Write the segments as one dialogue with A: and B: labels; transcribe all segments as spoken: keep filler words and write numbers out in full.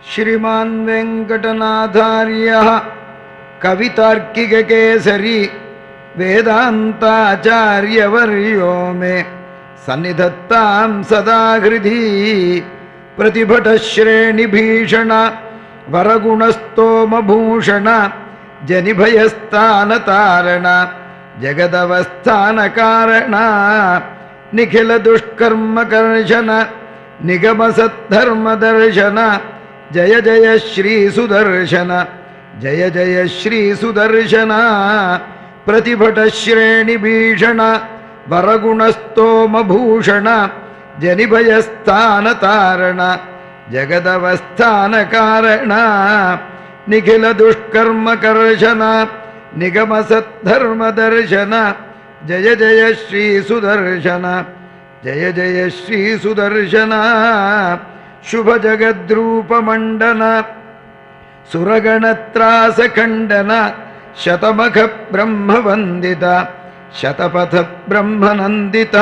A: श्रीमान् वेंकटनाथार्यः कवितार्किककेसरी वेदान्ताचार्यवर्यो मे सन्निधत्तां सदा हृदि। प्रतिभटश्रेणिभीषण वरगुणस्तोमभूषण जनिभयस्थानतारण जगदवस्थानकारण निखिलदुष्कर्मकर्षण निगमसद्धर्मदर्शन जय जय श्री सुदर्शन जय जय श्री सुदर्शन। प्रतिभटश्रेणिभीषण वरगुणस्तोमभूषण जनिभयस्थानतारण जगदवस्थानकारण निखिलदुष्कर्मकर्षण निगमसद्धर्मदर्शन जय जय श्री सुदर्शन जय जय श्री सुदर्शन। शुभजगद्रूपमण्डन सुरगणत्रासखण्डन शतमख ब्रह्मवन्दित शतपथ ब्रह्मनन्दित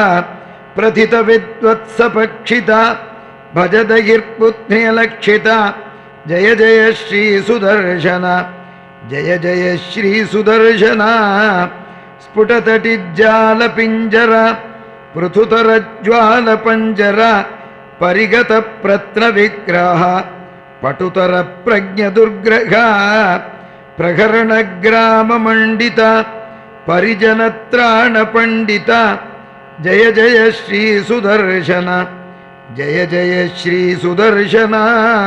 A: प्रथितविद्वत्सपक्षित भजदगिर्पुत्न्यलक्षित जय जय श्री सुदर्शन जय जय श्री सुदर्शन। स्फुटतटिज्जालपिञ्जर पृथुतरज्वालपञ्जर परिगतप्रत्नविग्रह पटुतरप्रज्ञदुर्ग्रह प्रहरणग्राममण्डित परिजनत्राणपण्डित जय जय श्री सुदर्शन जय जय श्री सुदर्शन।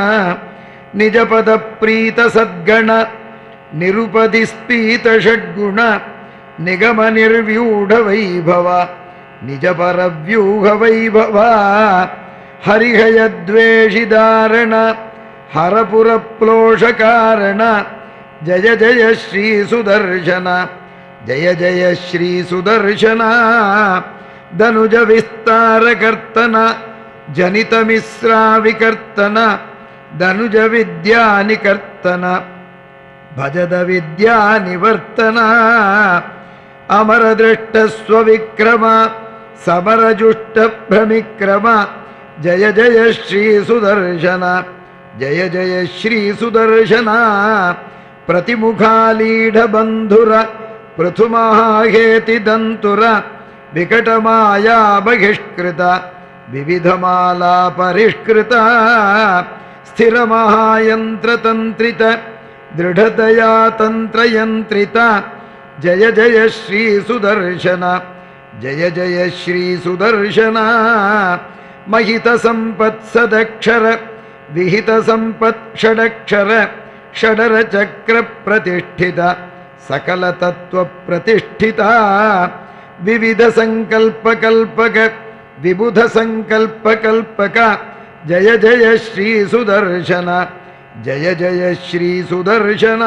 A: निजपदप्रीतसद्गण निरुपदिस्पीतषड्गुण निगमनिर्व्यूढवैभव निजपरव्यूहवैभव हरिहयद्वेषिदारण हरपुरप्लोषकारण जय जय श्री सुदर्शन जय जय श्री सुदर्शन। धनुजविस्तारकर्तन जनितमिश्राविकर्तन धनुजविद्यानिकर्तन भजदविद्यानिवर्तन अमरदृष्टस्वविक्रम समरजुष्टभ्रमिक्रम जय जय श्री सुदर्शन जय जय श्री सुदर्शन। प्रतिमुखालीढबन्धुर पृथुमहाहेतिदन्तुर विकटमाया बहिष्कृत विविधमाला परिष्कृत स्थिरमहायन्त्रतन्त्रित दृढतया तन्त्रयन्त्रित जय जय श्री सुदर्शन जय जय श्री सुदर्शन। महितसम्पत्सदक्षर विहितसम्पत्षडक्षर षडरचक्रप्रतिष्ठित सकलतत्त्वप्रतिष्ठित विविधसङ्कल्पकल्पक विबुधसङ्कल्पकल्पक जय जय श्री सुदर्शन जय जय श्री सुदर्शन।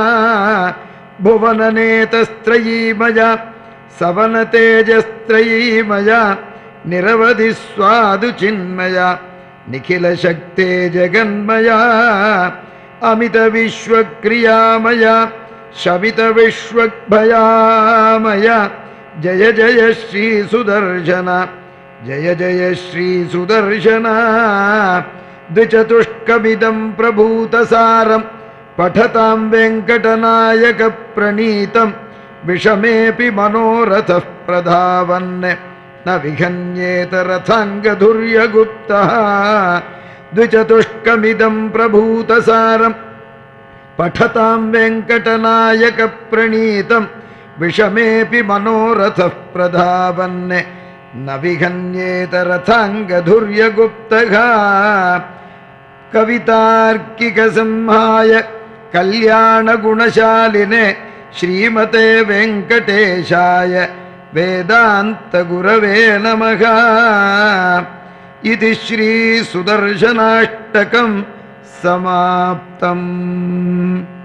A: भुवननेतस्त्रयीमय सवनतेजस्त्रयीमय निरवधिस्वादुचिन्मय निखिलशक्ते जगन्मया अमितविश्वक्रियामय शमितविश्वभयामय जय जय श्री सुदर्शन जय जय श्री सुदर्शन। द्विचतुष्कमिदं प्रभूतसारं पठतां वेङ्कटनायक प्रणीतं विषमेऽपि मनोरथः प्रधावन् न विहन्येत रथाङ्गधुर्यगुप्तः। द्विचतुष्कमिदं प्रभूतसारं पठतां वेङ्कटनायक प्रणीतं विषमेऽपि मनोरथः प्रधावन् न विहन्येत रथाङ्गधुर्यगुप्तः। कवितार्किकसिंहाय कल्याणगुणशालिने श्रीमते वेङ्कटेशाय वेदान्तगुरवे नमः। इति श्री सुदर्शनाष्टकं समाप्तम्।